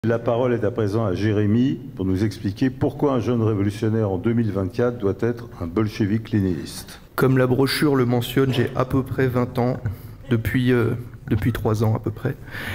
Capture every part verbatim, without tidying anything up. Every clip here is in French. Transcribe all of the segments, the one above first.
La parole est à présent à Jérémy pour nous expliquer pourquoi un jeune révolutionnaire en deux mille vingt-quatre doit être un bolchevique léniniste. Comme la brochure le mentionne, j'ai à peu près vingt ans, depuis, euh, depuis trois ans à peu près.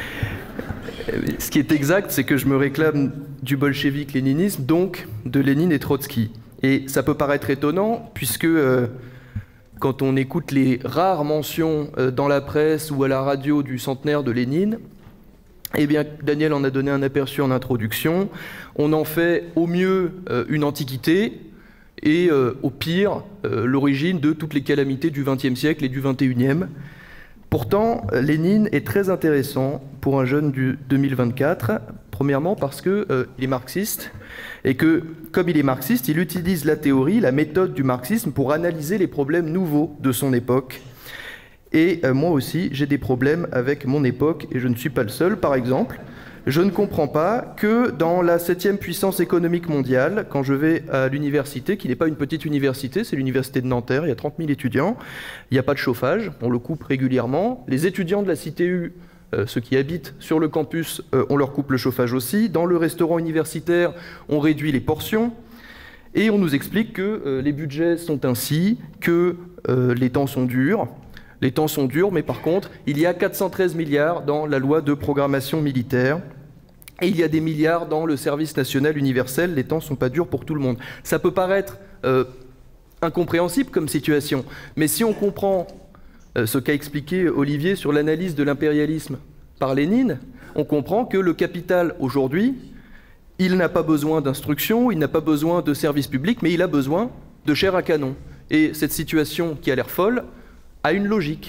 Ce qui est exact, c'est que je me réclame du bolchevique léninisme, donc de Lénine et Trotsky. Et ça peut paraître étonnant, puisque euh, quand on écoute les rares mentions euh, dans la presse ou à la radio du centenaire de Lénine, eh bien, Daniel en a donné un aperçu en introduction. On en fait au mieux euh, une antiquité et euh, au pire euh, l'origine de toutes les calamités du vingtième siècle et du vingt et unième. Pourtant, Lénine est très intéressant pour un jeune du deux mille vingt-quatre, premièrement parce qu'il euh, est marxiste et que, comme il est marxiste, il utilise la théorie, la méthode du marxisme pour analyser les problèmes nouveaux de son époque. Et euh, moi aussi, j'ai des problèmes avec mon époque, et je ne suis pas le seul. Par exemple, je ne comprends pas que dans la septième puissance économique mondiale, quand je vais à l'université, qui n'est pas une petite université, c'est l'université de Nanterre, il y a trente mille étudiants, il n'y a pas de chauffage, on le coupe régulièrement. Les étudiants de la C T U, euh, ceux qui habitent sur le campus, euh, on leur coupe le chauffage aussi. Dans le restaurant universitaire, on réduit les portions. Et on nous explique que euh, les budgets sont ainsi, que euh, les temps sont durs. Les temps sont durs, mais par contre, il y a quatre cent treize milliards dans la loi de programmation militaire et il y a des milliards dans le service national universel. Les temps ne sont pas durs pour tout le monde. Ça peut paraître euh, incompréhensible comme situation, mais si on comprend euh, ce qu'a expliqué Olivier sur l'analyse de l'impérialisme par Lénine, on comprend que le capital, aujourd'hui, il n'a pas besoin d'instruction, il n'a pas besoin de services publics, mais il a besoin de chair à canon. Et cette situation qui a l'air folle a une logique.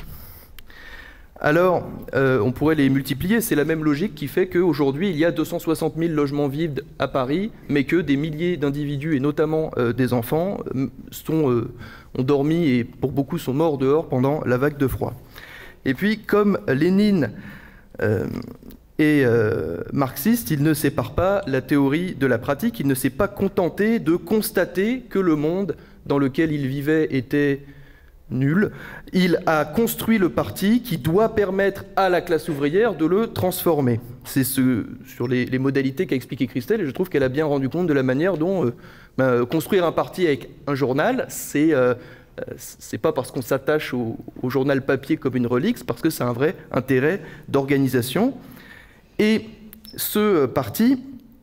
Alors, euh, on pourrait les multiplier. C'est la même logique qui fait qu'aujourd'hui, il y a deux cent soixante mille logements vides à Paris, mais que des milliers d'individus, et notamment euh, des enfants, sont, euh, ont dormi et pour beaucoup sont morts dehors pendant la vague de froid. Et puis, comme Lénine euh, est euh, marxiste, il ne sépare pas la théorie de la pratique. Il ne s'est pas contenté de constater que le monde dans lequel il vivait était nul. Il a construit le parti qui doit permettre à la classe ouvrière de le transformer. C'est ce, sur les, les modalités qu'a expliqué Christelle, et je trouve qu'elle a bien rendu compte de la manière dont euh, ben, construire un parti avec un journal, c'est euh, c'est pas parce qu'on s'attache au, au journal papier comme une relique, c'est parce que c'est un vrai intérêt d'organisation. Et ce parti,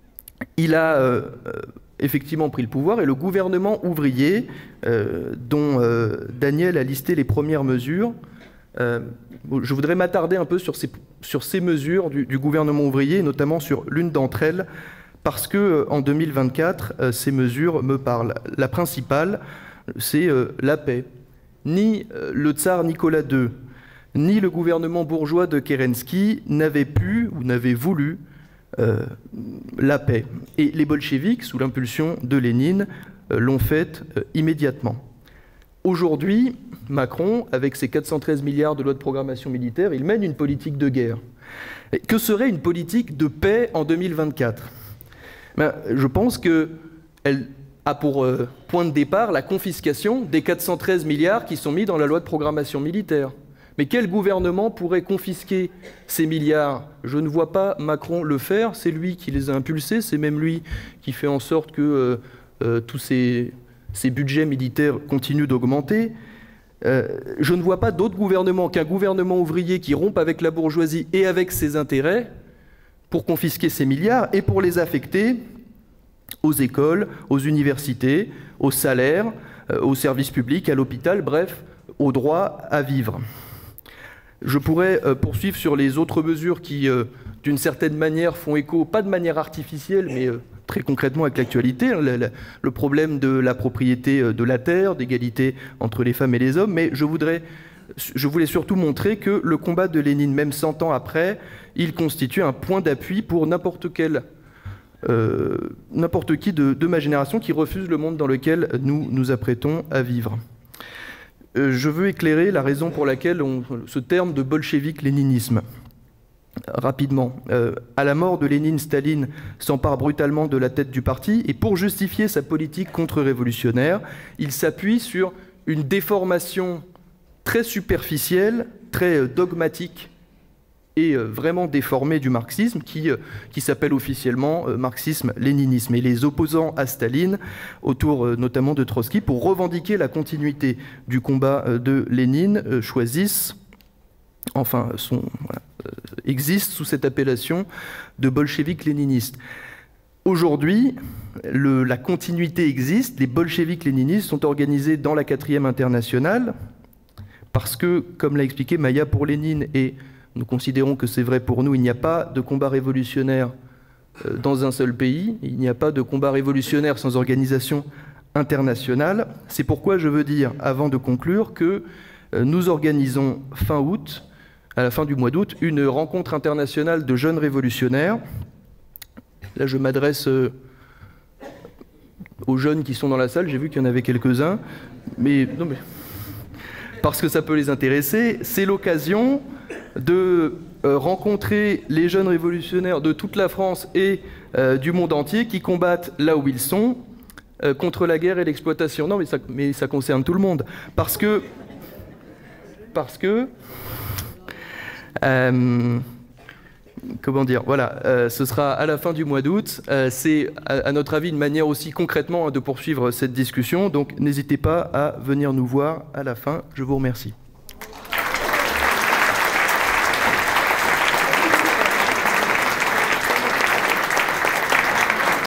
il a euh, effectivement pris le pouvoir, et le gouvernement ouvrier, euh, dont euh, Daniel a listé les premières mesures, euh, je voudrais m'attarder un peu sur ces, sur ces mesures du, du gouvernement ouvrier, notamment sur l'une d'entre elles, parce que en deux mille vingt-quatre, euh, ces mesures me parlent. La principale, c'est euh, la paix. Ni euh, le tsar Nicolas deux, ni le gouvernement bourgeois de Kerensky n'avaient pu ou n'avaient voulu Euh, la paix. Et les bolcheviks, sous l'impulsion de Lénine, euh, l'ont faite euh, immédiatement. Aujourd'hui, Macron, avec ses quatre cent treize milliards de loi de programmation militaire, il mène une politique de guerre. Et que serait une politique de paix en deux mille vingt-quatre? Ben, je pense qu'elle a pour euh, point de départ la confiscation des quatre cent treize milliards qui sont mis dans la loi de programmation militaire. Mais quel gouvernement pourrait confisquer ces milliards? Je ne vois pas Macron le faire, c'est lui qui les a impulsés, c'est même lui qui fait en sorte que euh, euh, tous ces, ces budgets militaires continuent d'augmenter. Euh, je ne vois pas d'autre gouvernement qu'un gouvernement ouvrier qui rompe avec la bourgeoisie et avec ses intérêts pour confisquer ces milliards et pour les affecter aux écoles, aux universités, aux salaires, euh, aux services publics, à l'hôpital, bref, au droit à vivre. Je pourrais euh, poursuivre sur les autres mesures qui, euh, d'une certaine manière, font écho, pas de manière artificielle, mais euh, très concrètement avec l'actualité, hein, le, le problème de la propriété de la terre, d'égalité entre les femmes et les hommes, mais je, voudrais, je voulais surtout montrer que le combat de Lénine, même cent ans après, il constitue un point d'appui pour n'importe quel, euh, n'importe qui de, de ma génération qui refuse le monde dans lequel nous nous apprêtons à vivre. Je veux éclairer la raison pour laquelle on, ce terme de bolchevique-léninisme. Rapidement, euh, à la mort de Lénine, Staline s'empare brutalement de la tête du parti et pour justifier sa politique contre-révolutionnaire, il s'appuie sur une déformation très superficielle, très dogmatique et vraiment déformé du marxisme qui, qui s'appelle officiellement marxisme-léninisme. Et les opposants à Staline, autour notamment de Trotsky, pour revendiquer la continuité du combat de Lénine, choisissent, enfin, sont, voilà, existent sous cette appellation de bolcheviques-léninistes. Aujourd'hui, la continuité existe, les bolcheviques-léninistes sont organisés dans la quatrième internationale, parce que, comme l'a expliqué Maya, pour Lénine, et nous considérons que c'est vrai pour nous, il n'y a pas de combat révolutionnaire dans un seul pays, il n'y a pas de combat révolutionnaire sans organisation internationale. C'est pourquoi je veux dire, avant de conclure, que nous organisons fin août, à la fin du mois d'août, une rencontre internationale de jeunes révolutionnaires. Là, je m'adresse aux jeunes qui sont dans la salle, j'ai vu qu'il y en avait quelques-uns, mais, non, mais parce que ça peut les intéresser, c'est l'occasion de euh, rencontrer les jeunes révolutionnaires de toute la France et euh, du monde entier qui combattent là où ils sont euh, contre la guerre et l'exploitation. Non, mais ça, mais ça concerne tout le monde. Parce que... Parce que... Euh, comment dire, voilà, euh, ce sera à la fin du mois d'août. Euh, c'est, à, à notre avis, une manière aussi concrètement hein, de poursuivre cette discussion. Donc, n'hésitez pas à venir nous voir à la fin. Je vous remercie.